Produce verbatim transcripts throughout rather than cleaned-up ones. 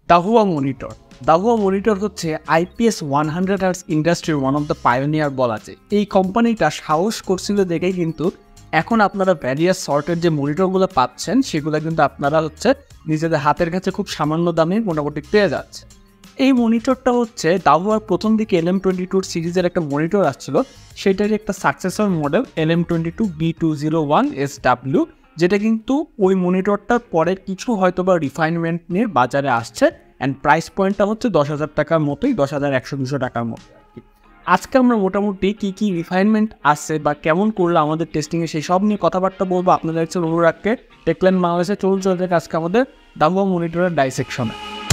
দাহুয়া monitor. Dahua monitor হচ্ছে IPS one hundred hertz ইন্ডাস্ট্রির one of the pioneer বলা যায়। এই কোম্পানিটা সাহস করছিল দেখেই কিন্তু এখন আপনারা ভ্যারিয়াস সর্টের যে মনিটরগুলো পাচ্ছেন সেগুলো কিন্তু আপনারা হচ্ছে নিজেদের হাতের কাছে খুব সামান্য দামে মোটামুটি পেয়ে যাচ্ছে। এই মনিটরটা হচ্ছে দাহুয়ার প্রথম দিকে এল এম টোয়েন্টি টুর সিরিজের একটা মনিটর আসছিল, সেটারই একটা successor model L M twenty two B two zero one S W, যেটা কিন্তু ওই মনিটরটার পরে কিছু হয়তো বা রিফাইনমেন্ট নিয়ে বাজারে আসছে। অ্যান্ড প্রাইস পয়েন্টটা হচ্ছে দশ হাজার টাকার মতোই, দশ হাজার একশো দুশো টাকার মতো আর কি। আজকে আমরা মোটামুটি কী কী রিফাইনমেন্ট আসছে বা কেমন করলে আমাদের টেস্টিংয়ে সেই সব নিয়ে কথাবার্তা বলবো। আপনাদের হচ্ছে অনুরাগকে টেকল্যান্ড বাংলাদেশে চলুন চলে যাক আজকে আমাদের দাহুয়া মনিটরের ডাইসেকশনে।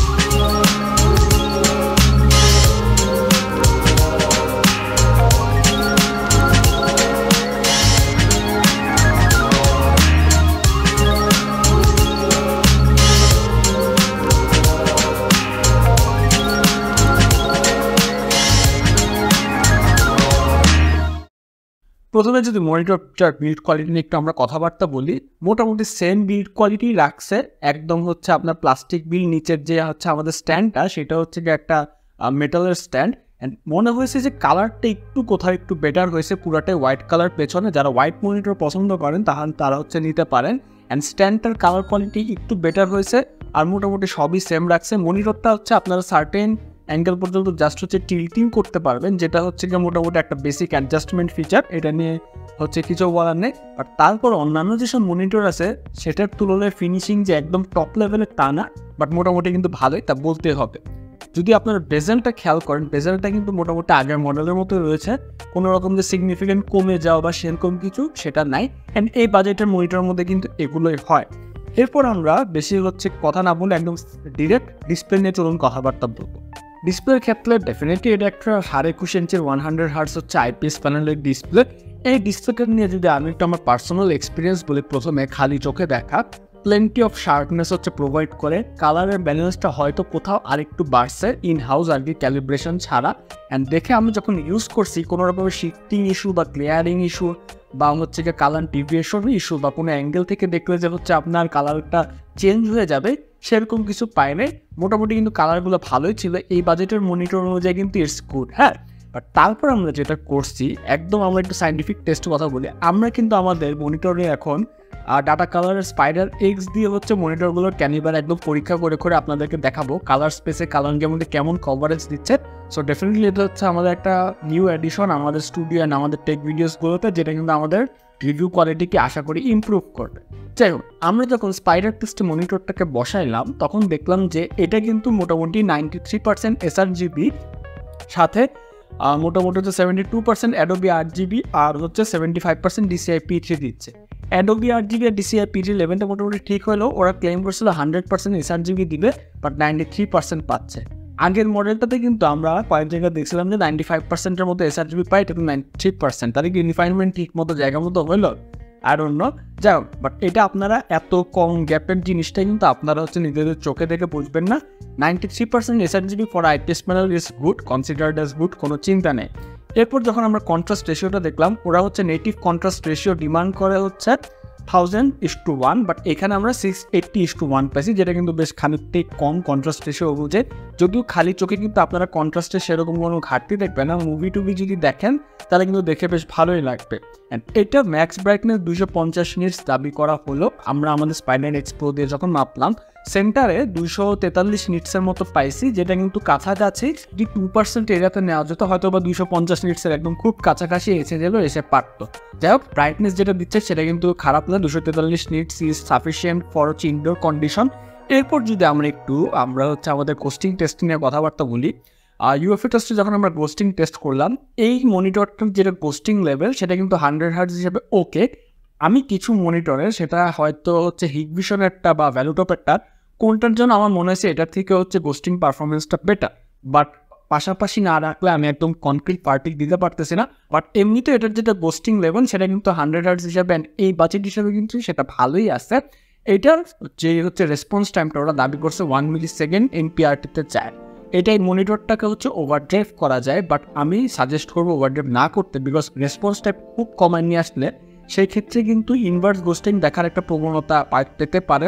প্রথমে যদি মনিটরটার বিল্ড কোয়ালিটি নিয়ে একটু আমরা কথাবার্তা বলি, মোটামুটি সেম বিল্ড কোয়ালিটি রাখছে। একদম হচ্ছে আপনার প্লাস্টিক বিল, নিচের যে হচ্ছে আমাদের স্ট্যান্ডটা সেটা হচ্ছে যে একটা মেটালের স্ট্যান্ড। অ্যান্ড মনে হয়েছে যে কালারটা একটু কোথাও একটু বেটার হয়েছে, পুরাটাই হোয়াইট কালার পেছনে। যারা হোয়াইট মনিটর পছন্দ করেন তাহলে তারা হচ্ছে নিতে পারেন। অ্যান্ড স্ট্যান্ডটার কালার কোয়ালিটি একটু বেটার হয়েছে, আর মোটামুটি সবই সেম রাখছে। মনিটরটা হচ্ছে আপনারা সার্টেন অ্যাঙ্গেল পর্যন্ত জাস্ট হচ্ছে টিল্টিং করতে পারবেন, যেটা হচ্ছে গিয়ে মোটামুটি একটা বেসিক অ্যাডজাস্টমেন্ট ফিচার, এটা নিয়ে হচ্ছে কিছু বলার নেই। বাট তারপর অন্যান্য যেসব মনিটর আছে সেটার তুলনায় ফিনিশিং যে একদম টপ লেভেলের তা না, বাট মোটামুটি কিন্তু ভালোই, তা বলতে হবে। যদি আপনারা বেজেলটা খেয়াল করেন, বেজেলটা কিন্তু মোটামুটি আগের মডেলের মতো রয়েছে, কোনো রকম যে সিগনিফিকেন্ট কমে যাওয়া বা সেরকম কিছু সেটা নাই। অ্যান্ড এই বাজেটের মনিটরের মধ্যে কিন্তু এগুলোই হয়। এরপর আমরা বেশি হচ্ছে কথা না বলে একদম ডিরেক্ট ডিসপ্লে নিয়ে চলুন কথাবার্তা বলবো। ডিসপ্লের ক্ষেত্রে ডেফিনেটলি এটা একটা সাড়ে একুশ ইঞ্চের ওয়ান হান্ড্রেড হার্টস হচ্ছে আইপিএস প্যানেলের ডিসপ্লে। এই ডিসপ্লেটা নিয়ে যদি আমি একটু আমার পার্সোনাল এক্সপিরিয়েন্স বলি, প্রথমে খালি চোখে দেখা প্লেন্টি অফ শার্পনেস হচ্ছে প্রোভাইড করে। কালারের ব্যালেন্সটা হয়তো কোথাও আরেকটু বাড়ছে ইন হাউস আর কি, ক্যালিব্রেশন ছাড়া। অ্যান্ড দেখে আমি যখন ইউজ করছি কোনো রকমের শিফটিং ইস্যু বা ক্লিয়ারিং ইস্যু বা হচ্ছে গিয়ে কালার ডিভিয়েশন ইস্যু বা কোনো অ্যাঙ্গেল থেকে দেখলে যে হচ্ছে আপনার কালারটা চেঞ্জ হয়ে যাবে সেরকম কিছু পাই নাই। মোটামুটি কিন্তু কালারগুলো ভালোই ছিল। এই বাজেটের মনিটর অনুযায়ী কিন্তু ইটস গুড। হ্যাঁ, বাট তারপর আমরা যেটা করছি একদম আমরা একটু সাইন্টিফিক টেস্ট কথা বলি, আমরা কিন্তু আমাদের মনিটরে এখন ডাটা কালারের স্পাইডার এক্স দিয়ে হচ্ছে মনিটরগুলোর ক্যানিবার একদম পরীক্ষা করে করে আপনাদেরকে দেখাবো কালার স্পেসে কালার মধ্যে কেমন কভারেজ দিচ্ছে। সো ডেফিনেটলি এটা হচ্ছে আমাদের একটা নিউ এডিশন আমাদের স্টুডিও অ্যান্ড আমাদের টেক ভিডিওসগুলোতে, যেটা কিন্তু আমাদের রিভিউ কোয়ালিটিকে আশা করি ইমপ্রুভ করবে। যাই হোক, আমরা যখন স্পাইডার টেস্টে মনিটরটাকে বসাইলাম তখন দেখলাম যে এটা কিন্তু মোটামুটি নাইনটি থ্রি পার্সেন্ট এসআরজিবি সাথে মোটামুটি হচ্ছে seventy two percent Adobe RGB আর হচ্ছে seventy five percent DCI P three দিচ্ছে। অ্যাডোবি আট জিবি আর ডিসিআই পি থ্রি লেভেনটা মোটামুটি ঠিক হলেও ওরা ক্লেম করছিল হান্ড্রেড পার্সেন্ট এসআরজিবি দিবে, বাট নাইনটি থ্রি পার্সেন্ট পাচ্ছে। আগের মডেলটাতে কিন্তু আমরা কয়েক জায়গায় দেখছিলাম যে নাইনটি ফাইভ পার্সেন্টের মতো এসআরজিবি পাই, এটা নাইনটি থ্রি পার্সেন্ট তাদের কি রিফাইনমেন্ট ঠিক মতো জায়গা মতো হইল আর অন্য যাই হোক। বাট এটা আপনারা এত কম গ্যাপের জিনিসটাই কিন্তু আপনারা হচ্ছে নিজেদের চোখে দেখে বুঝবেন না। Ninety three percent sRGB for IPS panel is good, considered as good, কোনো চিন্তা নেই। এরপর যখন আমরা কন্ট্রাস্ট রেশিওটা দেখলাম, ওরা হচ্ছে নেটিভ কন্ট্রাস্ট রেশিও ডিমান্ড করে হচ্ছে thousand is to one, but এখানে আমরা six eighty is to one পাইছি, যেটা কিন্তু বেশ খানিকটাই কম কন্ট্রাস্ট রেশিও অনুযায়ী। যদিও খালি চোখে কিন্তু আপনারা কন্ট্রাস্টের সেরকম কোনো ঘাটতি দেখবেন না, মুভি টুভি যদি দেখেন তাহলে কিন্তু দেখে বেশ ভালোই লাগবে। অ্যান্ড এটা ম্যাক্স ব্রাইটনেস দুইশো পঞ্চাশ নিটস দাবি করা হলো। আমরা আমাদের স্পাইডার এক্স প্রো দিয়ে যখন মাপলাম সেন্টারে দুইশো তেতাল্লিশ নিটসের মতো পাইছি, যেটা কিন্তু কাছাকাছি যদি টু পার্সেন্ট এরিয়াতে নেওয়া যেত হয়তো বা দুইশো পঞ্চাশ নিটসের একদম খুব কাছাকাছি এসে গেলেও এসে পারতো। যাই হোক, ব্রাইটনেস যেটা দিচ্ছে সেটা কিন্তু খারাপ না, দুশো তেতাল্লিশ নিটস ইজ সাফিসিয়েন্ট ফর হচ্ছে ইনডোর কন্ডিশন। এরপর যদি আমরা একটু আমরা হচ্ছে আমাদের কোস্টিং টেস্টিংয়ের কথাবার্তা বলি, ইউএফএ টেস্টে যখন আমরা গোস্টিং টেস্ট করলাম, এই মনিটরটার যেটা গোস্টিং লেভেল সেটা কিন্তু হান্ড্রেড হার্টজ হিসেবে ওকে। আমি কিছু মনিটরের সেটা হয়তো হচ্ছে হিগভিশনেরটা বা ভ্যালুটপেরটা কোনটার জন্য আমার মনে হয়েছে এটার থেকে হচ্ছে গোস্টিং পারফরমেন্সটা বেটার, বাট পাশাপাশি না রাখলে আমি একদম কনক্রিট পার্টি দিতে পারতেছি না। বাট এমনিতে এটার যেটা গোস্টিং লেভেল সেটা কিন্তু হান্ড্রেড হার্টজ হিসাবে এই বাজেট হিসাবে কিন্তু সেটা ভালোই আছে। এটার যে হচ্ছে রেসপন্স টাইমটা ওরা দাবি করছে ওয়ান মিলি সেকেন্ড এনপিআরটিতে চায়। এটাই মনিটরটাকে হচ্ছে ওভারড্রাইভ করা যায়, বাট আমি সাজেস্ট করবো ওভারড্রাইভ না করতে, বিকজ রেসপন্স টাইম খুব কমায় নিয়ে আসলে সেই ক্ষেত্রে কিন্তু ইনভার্স গোস্টিং দেখার একটা প্রবণতা পেতে পারেন।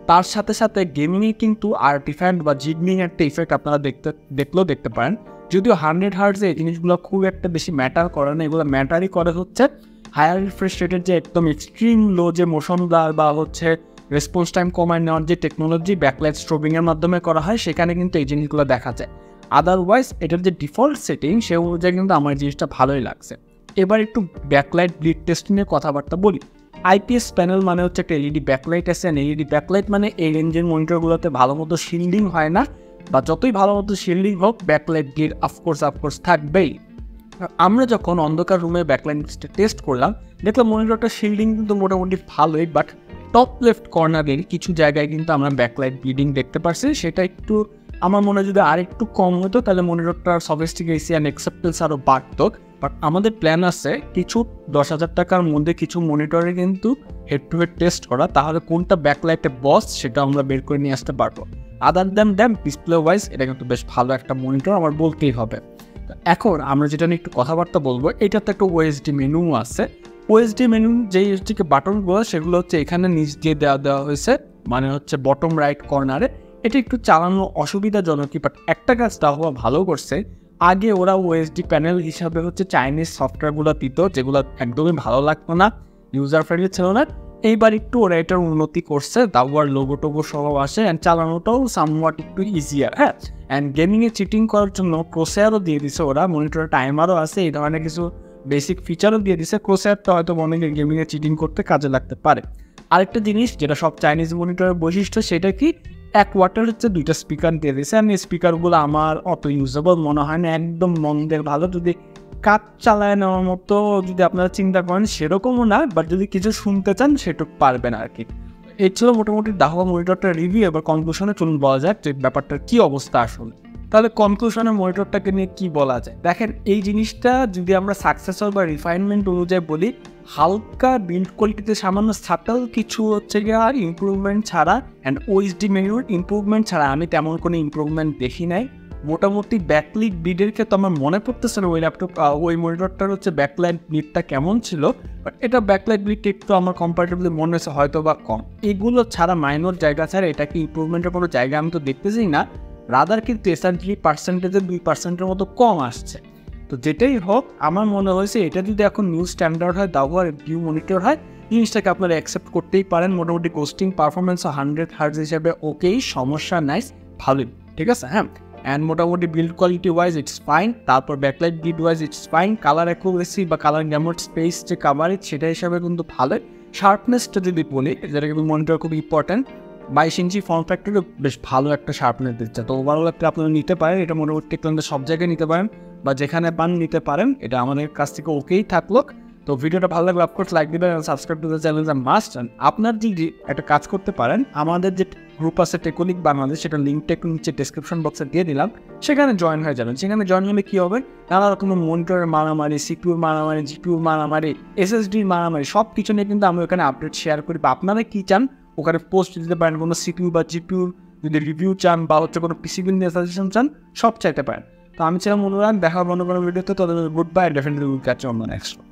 তার সাথে সাথে গেমিংয়ে কিন্তু আর্টিফ্যাক্ট বা জিগলিং একটা ইফেক্ট আপনারা দেখতে দেখলেও দেখতে পারেন। যদিও হান্ড্রেড হার্টসে এই জিনিসগুলো খুব একটা বেশি ম্যাটার করে না, এগুলো ম্যাটারই করে হচ্ছে হায়ার রিফ্রেশ রেটের যে একদম এক্সট্রিম লো যে মোশন ব্লার বা হচ্ছে রেসপন্স টাইম কমায় নেওয়ার যে টেকনোলজি ব্যাকলাইট স্ট্রোবিংয়ের মাধ্যমে করা হয়, সেখানে কিন্তু এই জিনিসগুলো দেখা যায়। আদারওয়াইজ এটার যে ডিফল্ট সেটিং সে অনুযায়ী কিন্তু আমার জিনিসটা ভালোই লাগছে। এবার একটু ব্যাকলাইট ব্লিড টেস্টিংয়ের কথাবার্তা বলি। আইপিএস প্যানেল মানে হচ্ছে একটা এলইডি ব্যাকলাইট আছে। এলইডি ব্যাকলাইট মানে এই রেঞ্জের মনিটরগুলোতে ভালো মতো শিল্ডিং হয় না, বা যতই ভালো মতো শিল্ডিং হোক ব্যাকলাইট ব্লিড অফকোর্স অফকোর্স থাকবেই। আমরা যখন অন্ধকার রুমে ব্যাকলাইট টেস্ট করলাম দেখলাম মনিটরটা শিল্ডিং কিন্তু মোটামুটি ভালোই, বাট টপ লেফট কর্নারের কিছু জায়গায় কিন্তু আমরা ব্যাকলাইট ব্লিডিং দেখতে পারছি। সেটা একটু আমার মনে হয় যদি আর একটু কম হতো তাহলে মনিটরটার সফিস্টিকেসি অ্যান্ড অ্যাকসেপ্টেন্স আরও বাড়ত। বাট আমাদের প্ল্যান আছে কিছু দশ হাজার টাকার মধ্যে কিছু মনিটরে কিন্তু হেড টু হেড টেস্ট করা, তাহলে কোনটা ব্যাকলাইটে বস সেটা আমরা বের করে নিয়ে আসতে পারবো। Other than them display wise এটা কিন্তু বেশ ভালো একটা মনিটর আমার বলতেই হবে। এখন আমরা যেটা নিয়ে একটু কথাবার্তা বলবো, এটাতে একটা ওএসডি মেনু আছে। ওএসডি মেনু যে হচ্ছে বাটনগুলো সেগুলো হচ্ছে এখানে নিচ দিয়ে দেওয়া দেওয়া হয়েছে, মানে হচ্ছে বটম রাইট কর্নারে। এটা একটু চালানো অসুবিধাজনকই, বাট একটা কাজ তা হওয়া ভালো করছে। আগে ওরা ওএসডি প্যানেল হিসাবে হচ্ছে চাইনিজ সফটওয়্যারগুলো দিত যেগুলো একদমই ভালো লাগতো না, ইউজার ফ্রেন্ডলি ছিল না। এইবার একটু ওরা এটার উন্নতি করছে, দাওয়ার লোগো টোগো সহ আসে, অ্যান্ড চালানোটাও সামওয়াট একটু ইজিয়ার। হ্যাঁ, অ্যান্ড গেমিংয়ে চিটিং করার জন্য ক্রোসেয়ারও দিয়ে দিছে ওরা, মনিটরের টাইমারও আছে, এই ধরনের কিছু বেসিক ফিচারও দিয়ে দিছে। ক্রোসেয়ারটা হয়তো অনেকে গেমিংয়ে চিটিং করতে কাজে লাগতে পারে। আরেকটা জিনিস যেটা সব চাইনিজ মনিটরের বৈশিষ্ট্য, সেটা কি এক ওয়াটার হচ্ছে দুইটা স্পিকার দিয়ে দিয়েছে। অ্যান্ড এই স্পিকারগুলো আমার অত ইউজেবল মনে হয় না, একদম মন্দের ভালো। যদি কাজ চালায় নেওয়ার মতো যদি আপনারা চিন্তা করেন সেরকমও না, বাট যদি কিছু শুনতে চান সেটুকু পারবেন আর কি। এই ছিল মোটামুটি দাহোয়া মনিটরটার রিভিউ। এবার কনক্লুশনে চলুন বলা যাক যে ব্যাপারটার কী অবস্থা আসলে। তাহলে কনক্লুশনে মনিটরটাকে নিয়ে কী বলা যায়, দেখেন এই জিনিসটা যদি আমরা সাকসেসর বা রিফাইনমেন্ট অনুযায়ী বলি, হালকা বিল্ড কোয়ালিটিতে সামান্য সাটল কিছু হচ্ছে গিয়ে আর ইম্প্রুভমেন্ট ছাড়া অ্যান্ড ওএসডি মেনুর ইম্প্রুভমেন্ট ছাড়া আমি তেমন কোনো ইম্প্রুভমেন্ট দেখি নাই। মোটামুটি ব্যাকলাইট ব্লিডের ক্ষেত্রে আমার মনে পড়তেছে না ওই ল্যাপটপ ওই মনিটরটার হচ্ছে ব্যাকলাইট ব্লিডটা কেমন ছিল, বাট এটা ব্যাকলাইট ব্লিডটা একটু আমার কম্পারেটিভলি মনে হয়েছে হয়তো বা কম। এগুলো ছাড়া মাইনর জায়গা ছাড়া এটাকে ইম্প্রুভমেন্টের কোনো জায়গা আমি তো দেখতেছি না, রাদার কিন্তু এসআরজি পার্সেন্টেজের দুই পার্সেন্টের মতো কম আসছে। তো যেটাই হোক আমার মনে হয়েছে এটা যদি এখন নিউ স্ট্যান্ডার্ড হয়, দাওয়ার ভিউ মনিটর হয়, জিনিসটাকে আপনারা অ্যাকসেপ্ট করতেই পারেন। মোটামুটি কোস্টিং পারফরমেন্সও হান্ড্রেড হার্টজ হিসাবে ওকেই, সমস্যা নাই, ভালোই, ঠিক আছে। হ্যাঁ, অ্যান্ড মোটামুটি build quality wise it's fine. তারপর backlight bleed wise it's fine. Colour accuracy বা কালার গ্যামোট স্পেস যে কাভারেজ সেটা হিসাবে কিন্তু ভালোই। শার্পনেসটা যদি বলি, যেটা কিন্তু মনিটর খুব ইম্পর্ট্যান্ট, বাইশ ইঞ্চি ফর্ম ফ্যাক্টরে বেশ ভালো একটা শার্পনেস দিচ্ছে। তো ওভারঅল একটা আপনারা নিতে পারেন, এটা মোটামুটি টেকনোলজি সব জায়গায় নিতে পারেন বা যেখানে পান নিতে পারেন, এটা আমাদের কাছ থেকে ওকেই থাকলো। তো ভিডিওটা ভালো লাগলে অফকোর্স লাইক দিবেন, subscribe to the channel the must. আপনার যদি একটা কাজ করতে পারেন, আমাদের যে গ্রুপ আছে টেকনিক বাংলাদেশ, সেটা লিঙ্কটা একটু নিচে ডিসক্রিপশন বক্সে দিয়ে দিলাম, সেখানে জয়েন হয়ে যাবেন। সেখানে জয়েন হলে কী হবে, নানা রকমের মনিটরের মারামারি, সিপিউর মারামারি, জিপিউর মারামারি, এসএসডির মারামারি সব কিছু নিয়ে কিন্তু আমি ওখানে আপডেট শেয়ার করি। বা আপনারা কী চান ওখানে পোস্ট দিতে পারেন, কোনো সিপিউ বা জিপিউর যদি রিভিউ চান বা হচ্ছে কোনো পিসিবি নিয়ে সাজেশন চান, সব চাইতে পারেন। তো আমি ছিলাম অনুরাগ, দেখা হবে অন্য কোনো ভিডিওতে। তাদের goodbye, definitely will catch on the next.